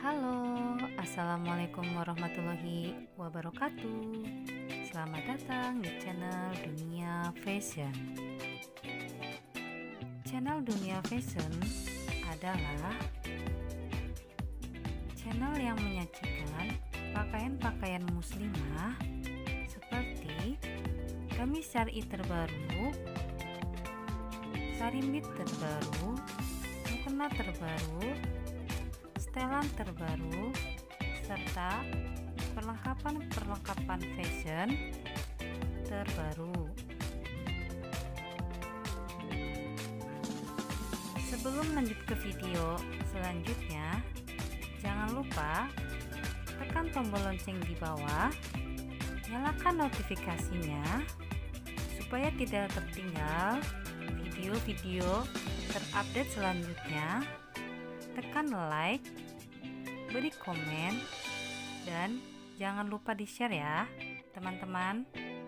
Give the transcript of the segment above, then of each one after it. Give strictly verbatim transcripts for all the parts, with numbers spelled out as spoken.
Halo, Assalamualaikum warahmatullahi wabarakatuh. Selamat datang di channel Dunia Fashion. Channel Dunia Fashion adalah channel yang menyajikan pakaian-pakaian muslimah seperti gamis syar'i terbaru, sarimbit terbaru, mukena terbaru, setelan terbaru, serta perlengkapan-perlengkapan fashion terbaru. Sebelum lanjut ke video selanjutnya, jangan lupa tekan tombol lonceng di bawah, nyalakan notifikasinya supaya tidak tertinggal video-video terupdate selanjutnya. Tekan like, beri komen, dan jangan lupa di share ya teman-teman.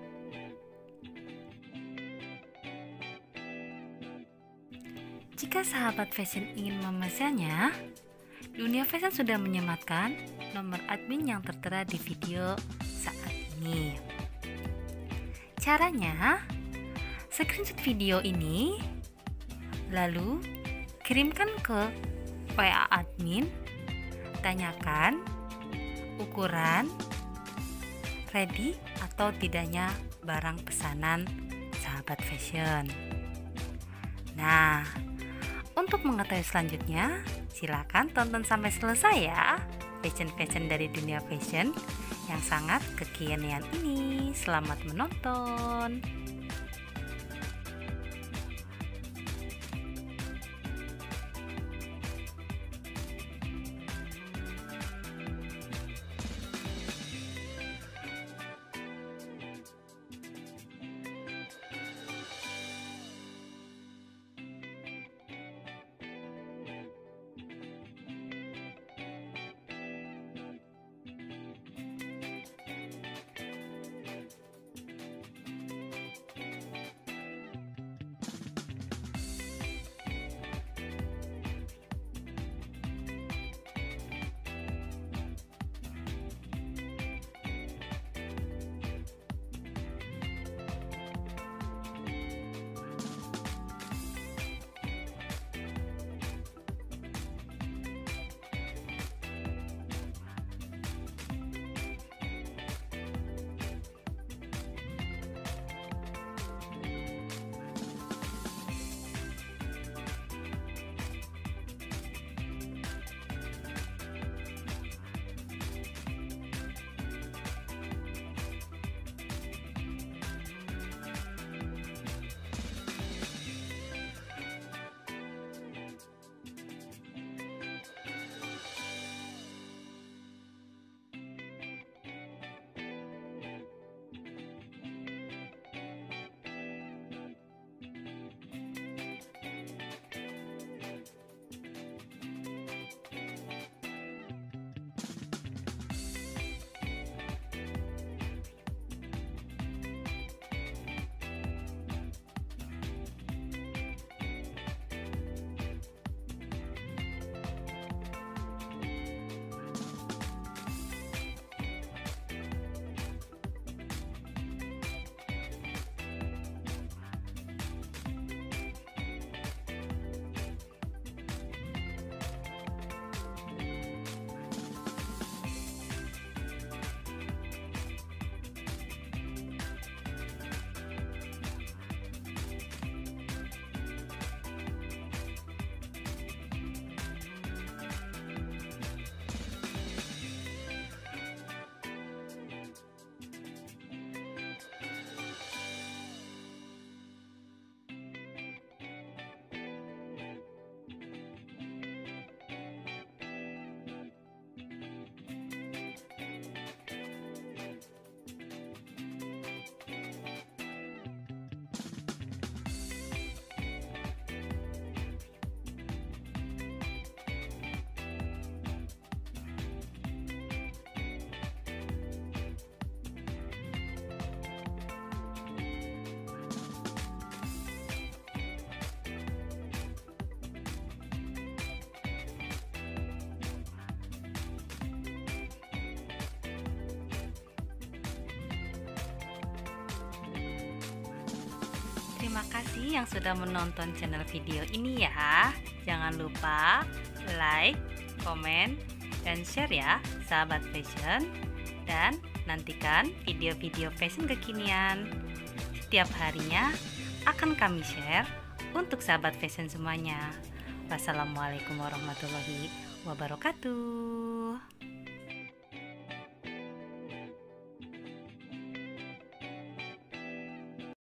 Jika sahabat fashion ingin memesannya, Dunia Fashion sudah menyematkan nomor admin yang tertera di video saat ini. Caranya, screenshot video ini, lalu kirimkan ke W A admin, tanyakan ukuran, ready atau tidaknya barang pesanan sahabat fashion. Nah, untuk mengetahui selanjutnya, silakan tonton sampai selesai ya fashion-fashion dari Dunia Fashion yang sangat kekinian ini. Selamat menonton. Terima kasih yang sudah menonton channel video ini ya. Jangan lupa like, komen, dan share ya sahabat fashion. Dan nantikan video-video fashion kekinian. Setiap harinya akan kami share untuk sahabat fashion semuanya. Wassalamualaikum warahmatullahi wabarakatuh.